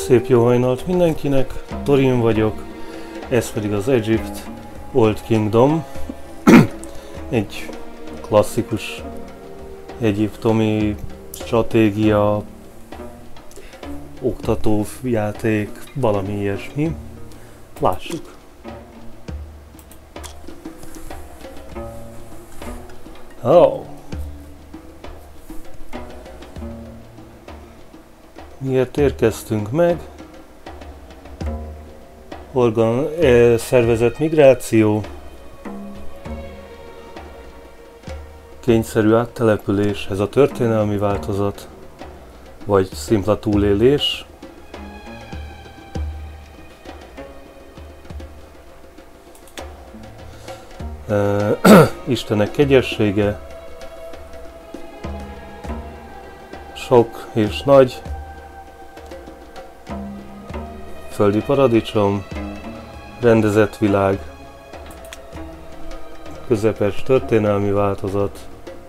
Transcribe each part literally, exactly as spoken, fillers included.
Szép jó hajnalt mindenkinek, Thorin vagyok, ez pedig az Egypt Old Kingdom, egy klasszikus egyiptomi stratégia, oktató játék, valami ilyesmi. Lássuk! Oh. Miért érkeztünk meg? Organ, eh, szervezett migráció, kényszerű áttelepülés, ez a történelmi változat, vagy szimpla túlélés. Eh, Istenek kegyessége, sok és nagy, földi paradicsom, rendezett világ, közepes történelmi változat,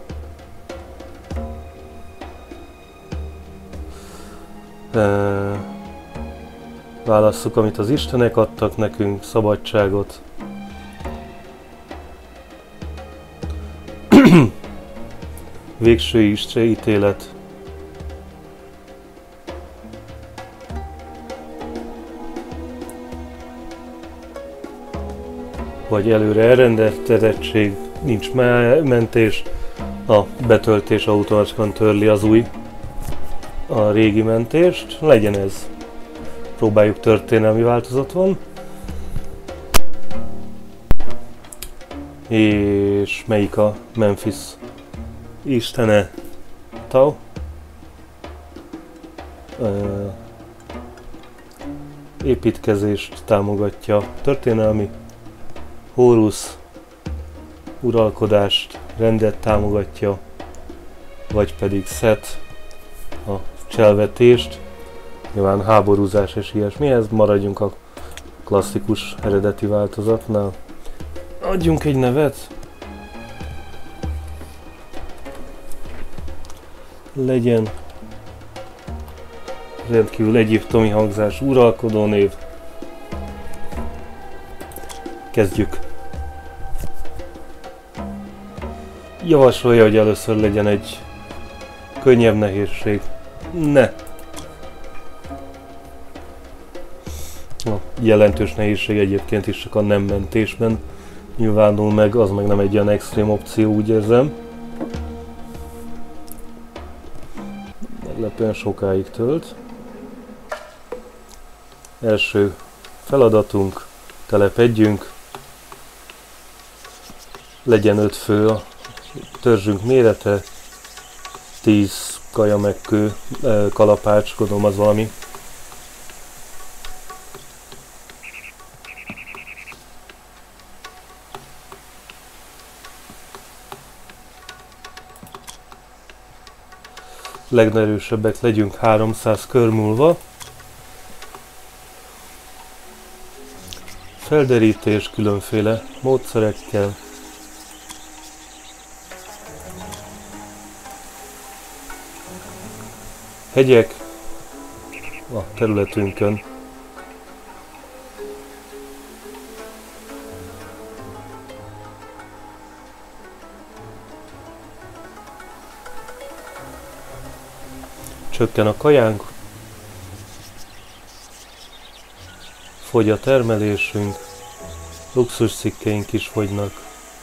e, válasszuk, amit az Istenek adtak nekünk, szabadságot. Végső ítélet. Vagy előre elrendeltettség, nincs mentés, a betöltés automatikusan törli az új, a régi mentést, legyen ez. Próbáljuk, történelmi változat van. És melyik a Memphis istene? Tau? Uh, építkezést támogatja, történelmi. Hórusz uralkodást, rendet támogatja, vagy pedig Szet a cselvetést, nyilván háborúzás és ilyesmihez, maradjunk a klasszikus eredeti változatnál. Adjunk egy nevet. Legyen rendkívül egyiptomi hangzás, uralkodó név. Kezdjük. Javasolja, hogy először legyen egy könnyebb nehézség. Ne! A jelentős nehézség egyébként is csak a nem mentésben nyilvánul meg, az meg nem egy olyan extrém opció, úgy érzem. Meglepően sokáig tölt. Első feladatunk, telepedjünk. Legyen öt fő a törzsünk mérete, tíz kaja meg kő, kalapács, gondolom az valami. Legnerősebbek legyünk háromszáz kör múlva. Felderítés különféle módszerekkel. Hegyek a területünkön. Csökken a kajánk. Fogy a termelésünk. Luxus cikkeink is fogynak.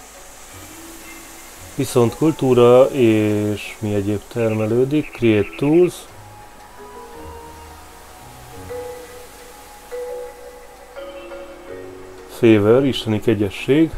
Viszont kultúra és mi egyéb termelődik. Create tools. Favor, isteni kegyesség.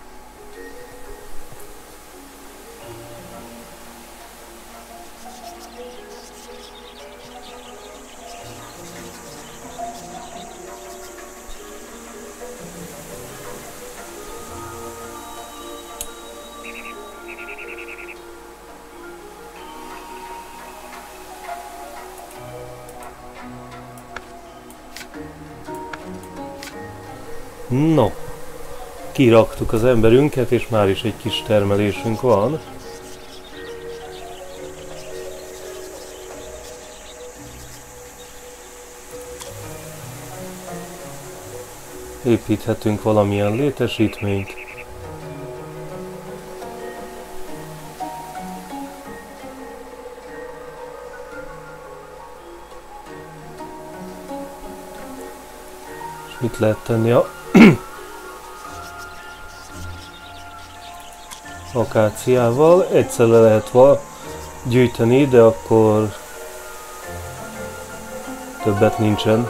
No, kiraktuk az emberünket, és már is egy kis termelésünk van. építhetünk valamilyen létesítményt. És mit lehet tenni a akáciával? Egyszerre lehet val gyűjteni, de akkor többet nincsen.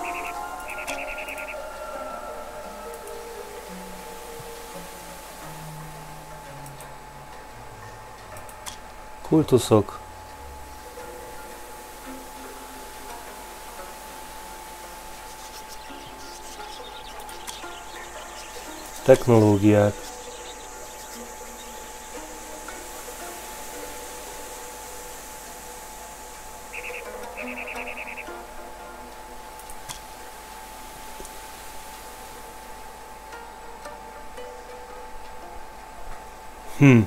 Kultuszok. Technológiák. Hm.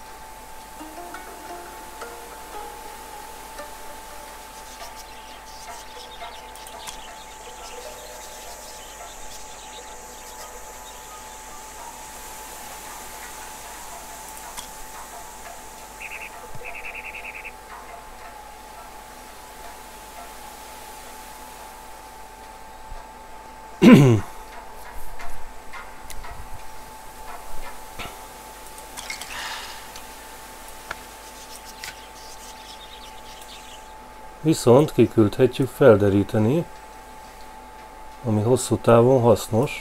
Viszont kiküldhetjük felderíteni, ami hosszú távon hasznos.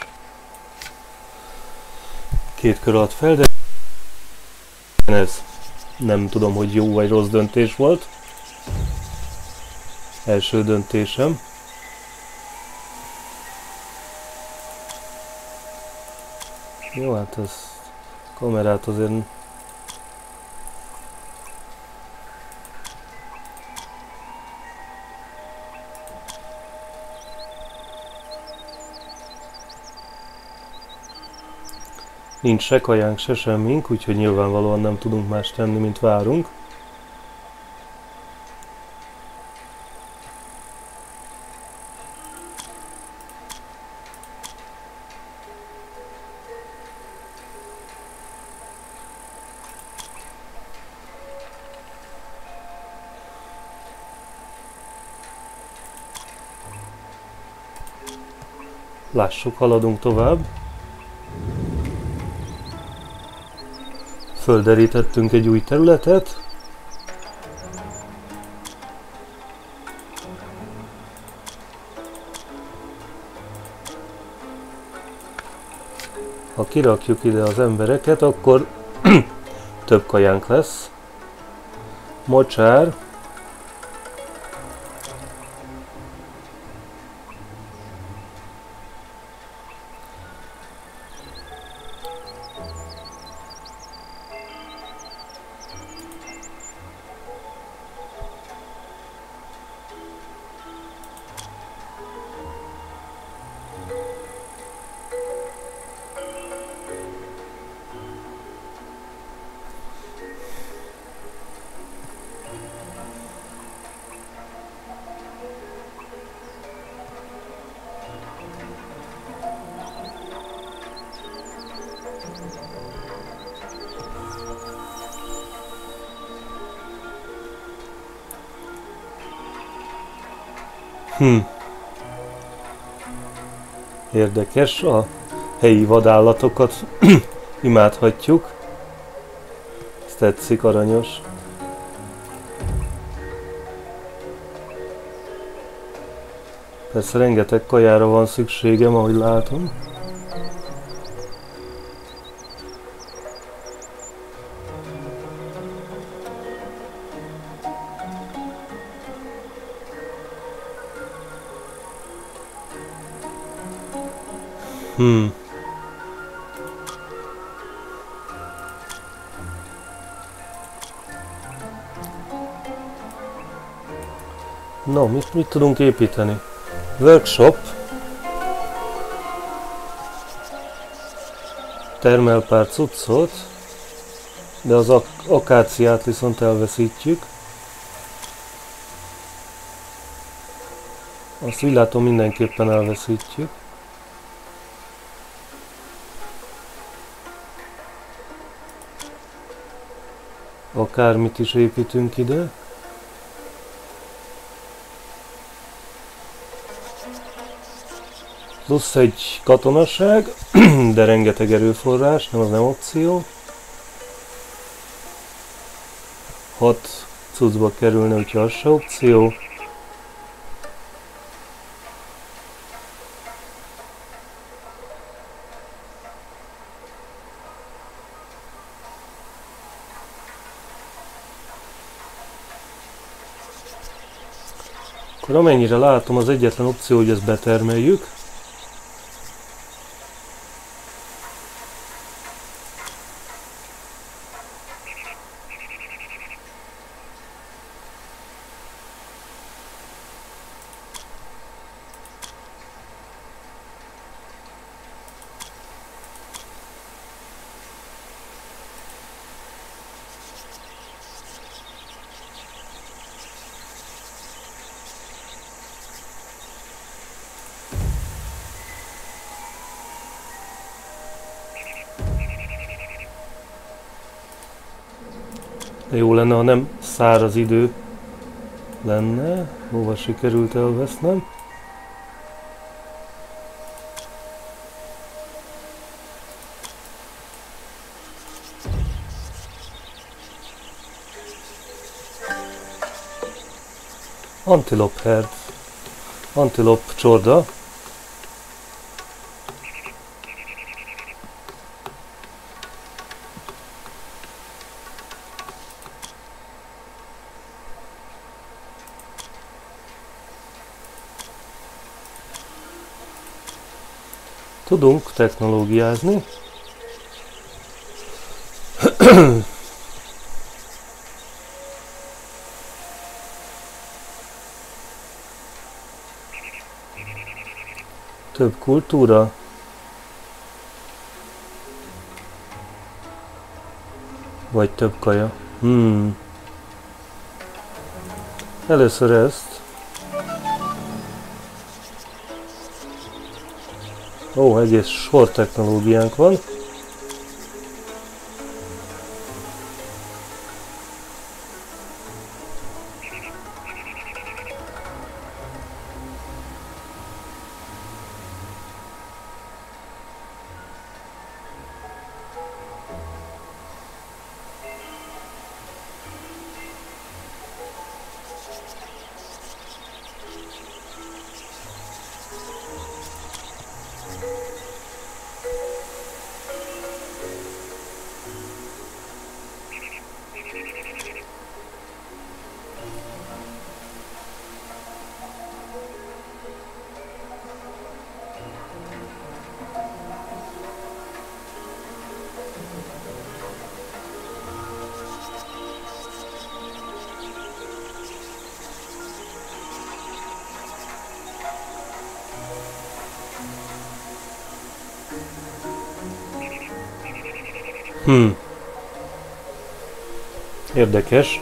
Két kör alatt felderíteni. Ez nem tudom, hogy jó vagy rossz döntés volt. Első döntésem. Jó, hát ez kamerát azért nincs se kajánk, se semmink, úgyhogy nyilvánvalóan nem tudunk más tenni, mint várunk. Lássuk, haladunk tovább. Földerítettünk egy új területet. Ha kirakjuk ide az embereket, akkor több kajánk lesz. Mocsár. Hm. Érdekes, a helyi vadállatokat imádhatjuk. Ez tetszik, aranyos. Persze rengeteg kajára van szükségem, ahogy látom. Hmm. No, mit, mit tudunk építeni? Workshop. Termel pár cuccot, de az ak akáciát viszont elveszítjük. Azt úgy látom, mindenképpen elveszítjük. Akármit is építünk ide. Plusz egy katonaság, de rengeteg erőforrás, nem az nem opció. hat cuccba kerülne, úgyhogy az se opció. Akkor amennyire látom, az egyetlen opció, hogy ezt betermeljük. De jó lenne, ha nem száraz idő lenne. Hova sikerült elvesznem? Antilop herd. Antilop csorda. Tudunk technológiázni. Több kultúra. Vagy több kaja. Hmm. Először ezt. Ó, egész sor technológiánk van. Hmm. Érdekes.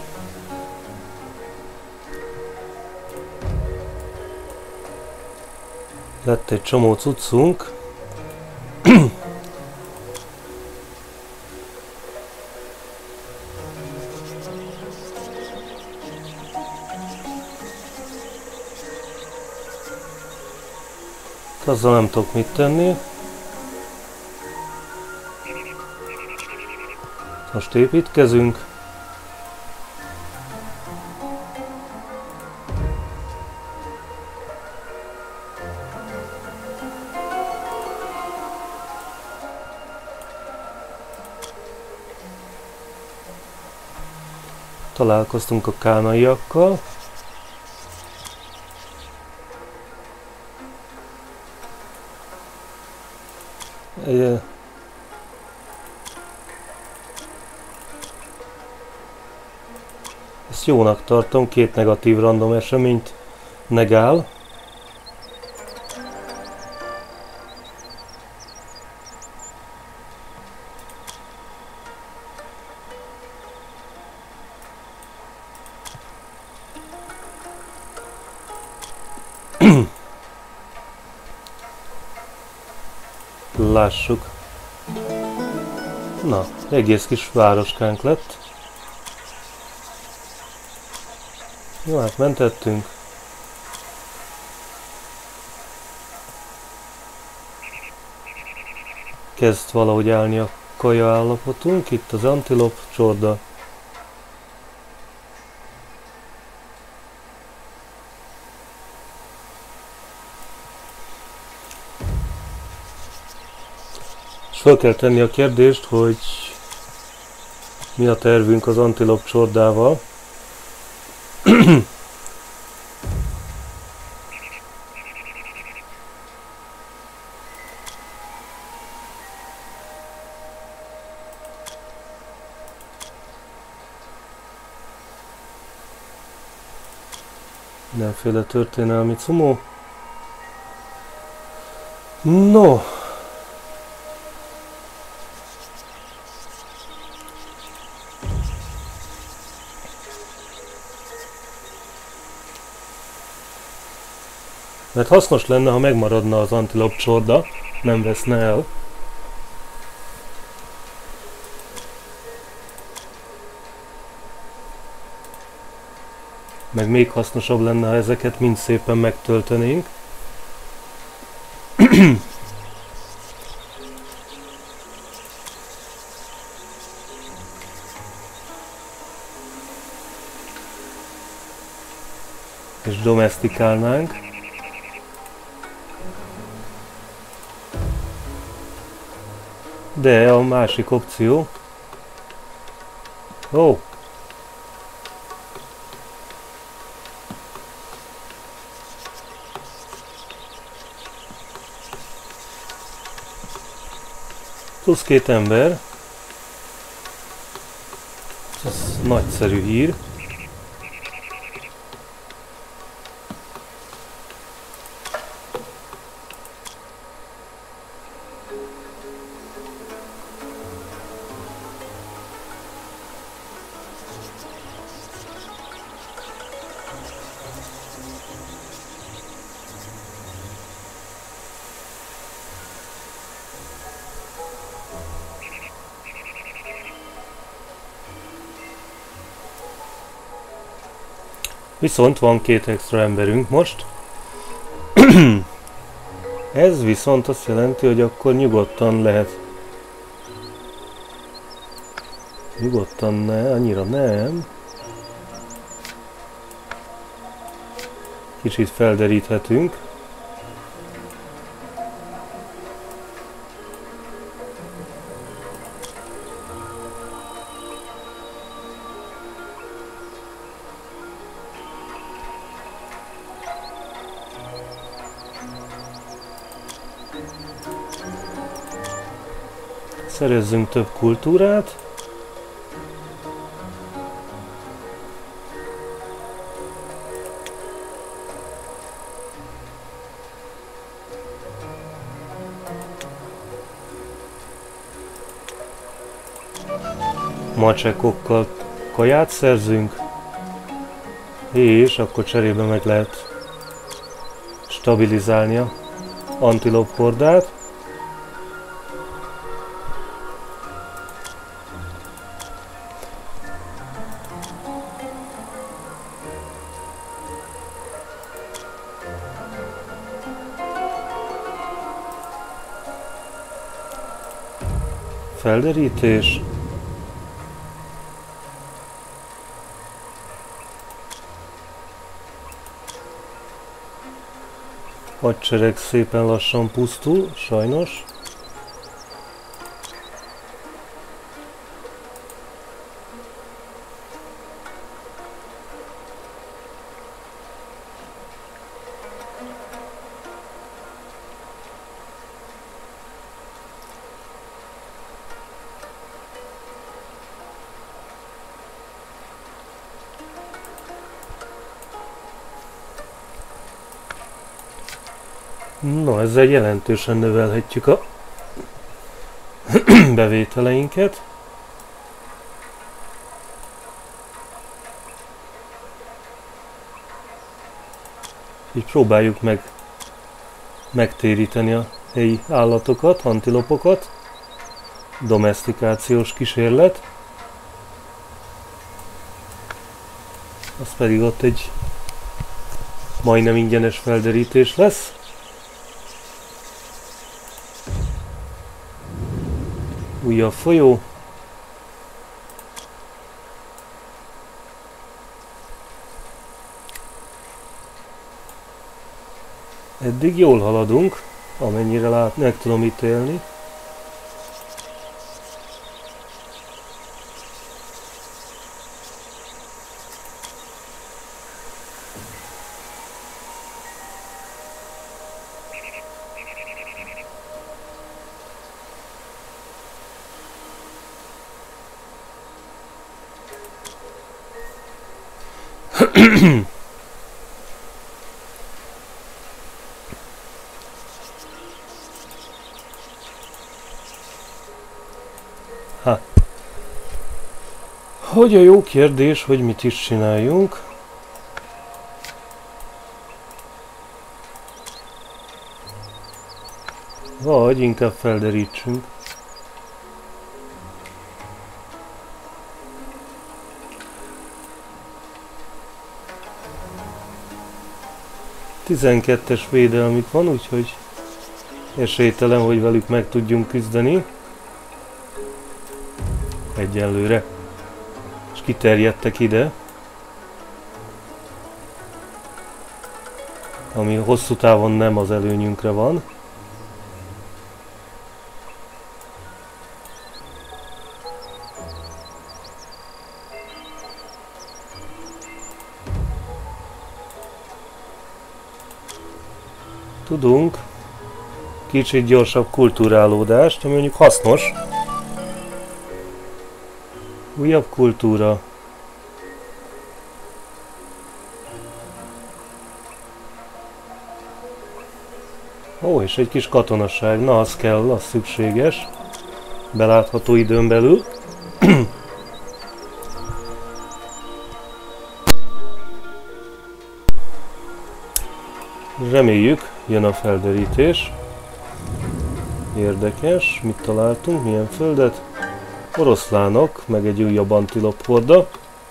Lett egy csomó cuccunk. Azzal nem tudok mit tenni. Most építkezünk. Találkoztunk a kánaiakkal. Egy, ezt jónak tartom, két negatív random eseményt negál. Lássuk. Na, egész kis városkánk lett. Jó, hát mentettünk. Kezd valahogy állni a kaja állapotunk. Itt az antilop csorda. És fel kell tenni a kérdést, hogy mi a tervünk az antilop csordával. Mindenféle történelmi cumó. No. Mert hasznos lenne, ha megmaradna az antilop csorda, nem veszne el. Meg még hasznosabb lenne, ha ezeket mind szépen megtöltenénk. És domesztikálnánk. De a másik opció... Ó! Oh. Plusz két ember. Ez nagyszerű hír. Viszont van két extra emberünk most. Ez viszont azt jelenti, hogy akkor nyugodtan lehet. Nyugodtan ne, annyira nem. Kicsit felderíthetünk. Szerezzünk több kultúrát. Macsekokkal kaját szerzünk. És akkor cserébe meg lehet stabilizálni a antilop hordát. Felderítés. Hadsereg szépen lassan pusztul, sajnos. No, ezzel jelentősen növelhetjük a bevételeinket. Így próbáljuk meg megtéríteni a helyi állatokat, antilopokat. Domesztikációs kísérlet. Az pedig ott egy majdnem ingyenes felderítés lesz. Újabb folyó. Eddig jól haladunk, amennyire lát, meg tudom ítélni. Ha. Hogy a jó kérdés, hogy mit is csináljunk. Vagy inkább felderítsünk. tizenkettes védelmük van, úgyhogy esélytelen, hogy velük meg tudjunk küzdeni. Egyelőre. És kiterjedtek ide. Ami hosszú távon nem az előnyünkre van. Tudunk kicsit gyorsabb kulturálódást, ami mondjuk hasznos. Újabb kultúra. Ó, és egy kis katonasság. Na, az kell, az szükséges. Belátható időn belül. Reméljük, jön a felderítés. Érdekes, mit találtunk, milyen földet? Oroszlánok, meg egy újabb antilop horda.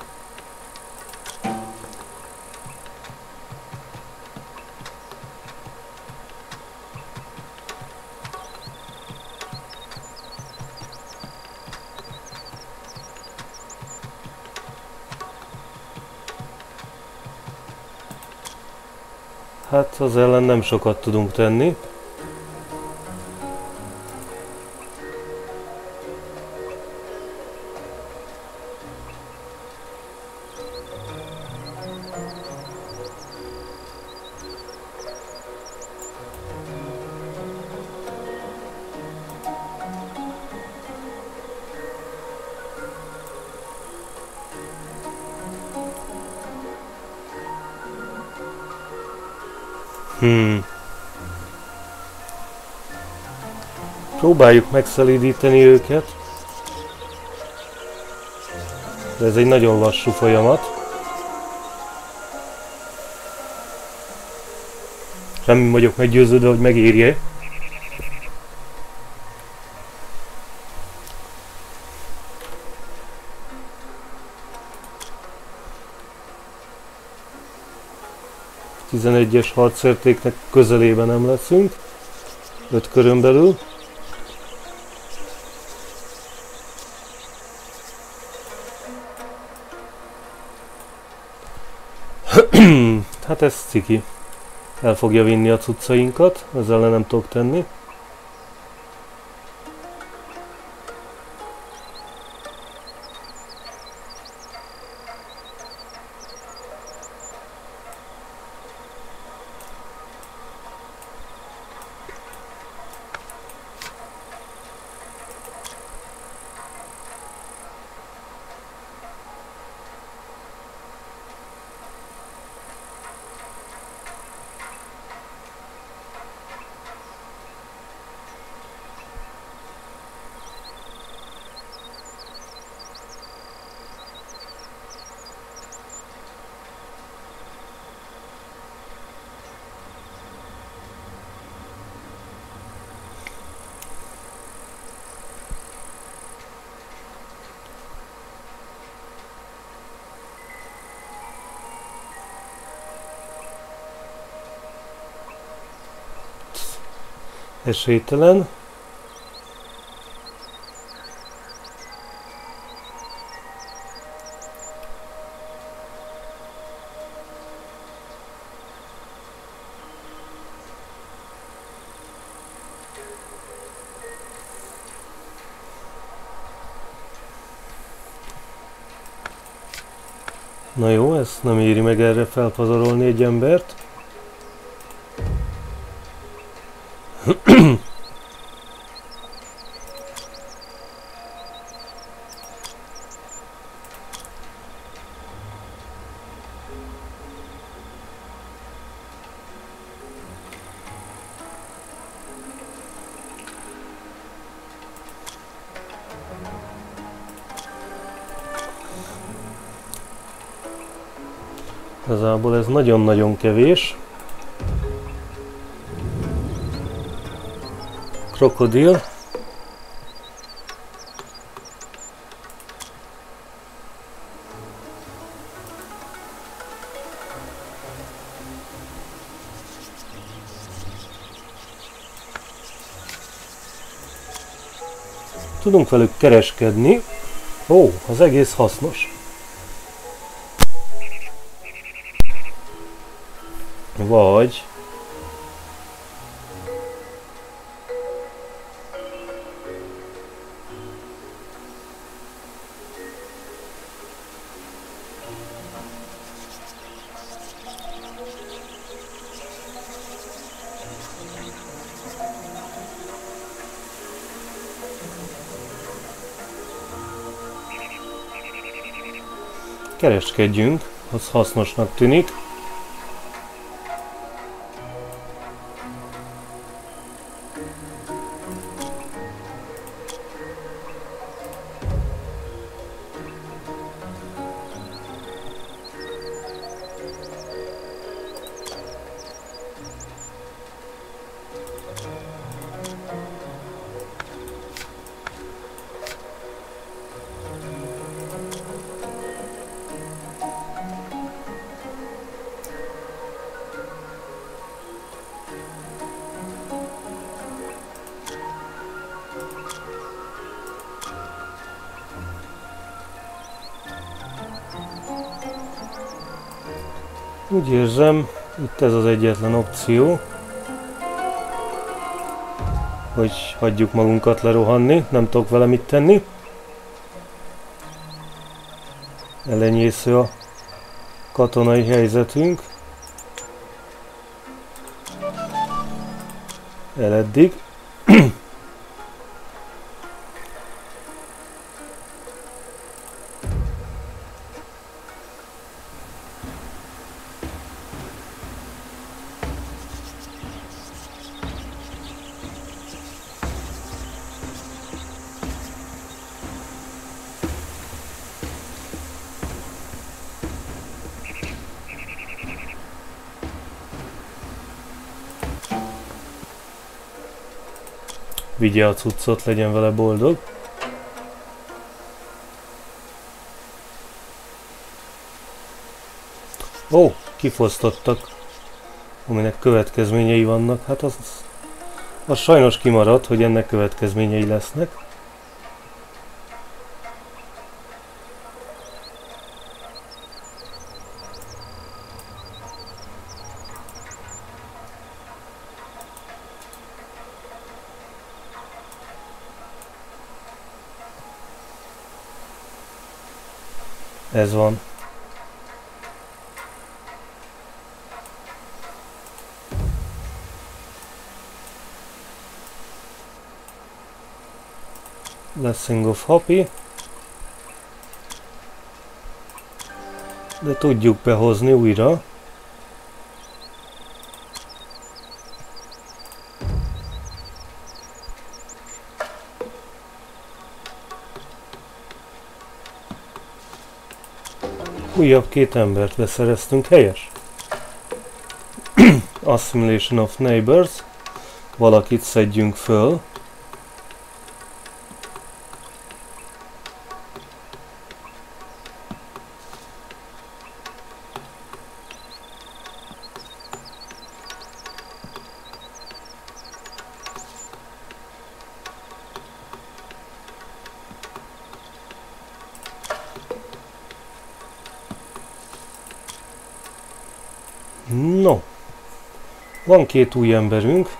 Hát az ellen nem sokat tudunk tenni. Hmm. Próbáljuk megszelídíteni őket. De ez egy nagyon lassú folyamat. Nem vagyok meggyőződve, hogy megérje. tizenegyes harcértéknek közelében nem leszünk. öt körön belül. Hát ez ciki. El fogja vinni a cuccainkat, ezzel nem tudok tenni. Esélytelen. Na jó, ezt nem éri meg erre felpazarolni egy embert. Igazából ez nagyon-nagyon kevés. Krokodil. Tudunk velük kereskedni. Ó, az egész hasznos. Vagy kereskedjünk, az hasznosnak tűnik. Úgy érzem, itt ez az egyetlen opció, hogy hagyjuk magunkat lerohanni, nem tudok vele mit tenni. Elenyésző a katonai helyzetünk. Eleddig. Vigye a cuccot, legyen vele boldog. Ó, kifosztottak, aminek következményei vannak. Hát az, az sajnos kimaradt, hogy ennek következményei lesznek. Ez van. Blessing of Happy. De tudjuk behozni újra. Újabb két embert beszereztünk, helyes. Assimilation of Neighbors. Valakit szedjünk föl. No, van két új emberünk.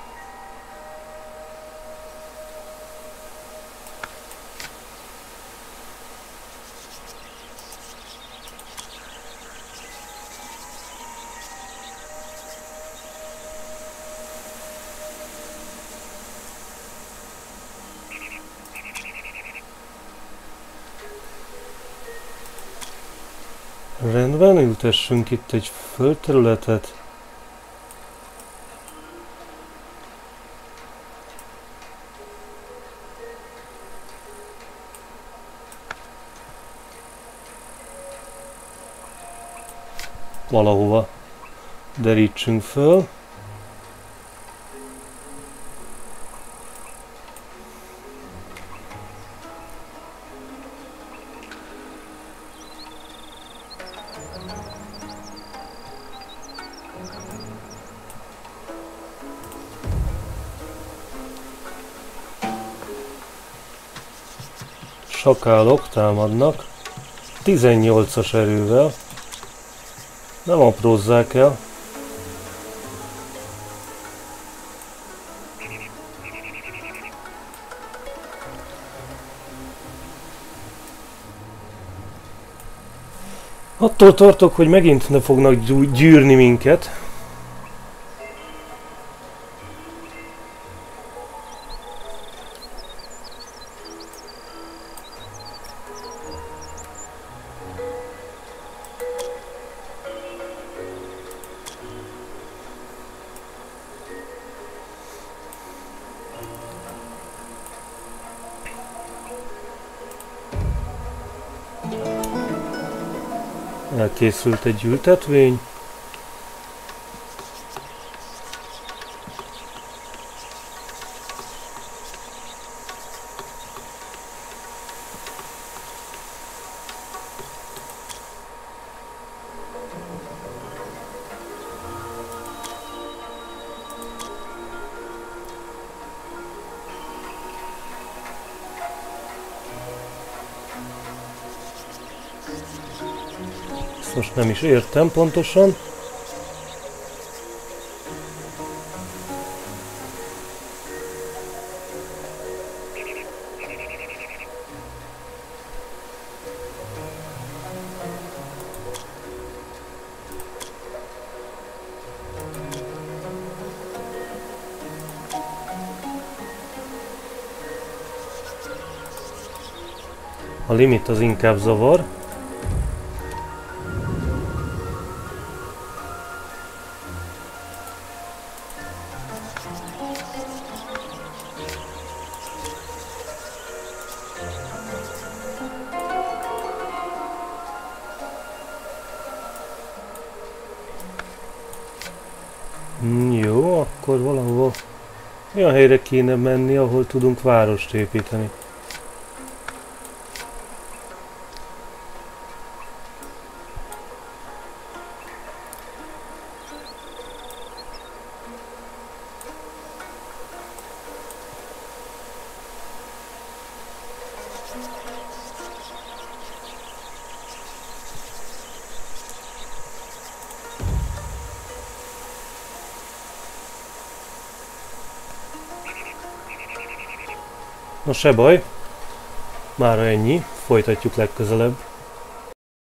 Rendben, ültessünk itt egy földterületet. Valahova derítsünk föl. Sakálok támadnak, tizennyolcas erővel, nem aprózzák el. Attól tartok, hogy megint ne fognak gyűrni minket. Elkészült egy ültetvény. Most nem is értem pontosan. A limit az inkább zavar. Jó, akkor valahol olyan helyre kéne menni, ahol tudunk várost építeni. No se baj, mára ennyi, folytatjuk legközelebb.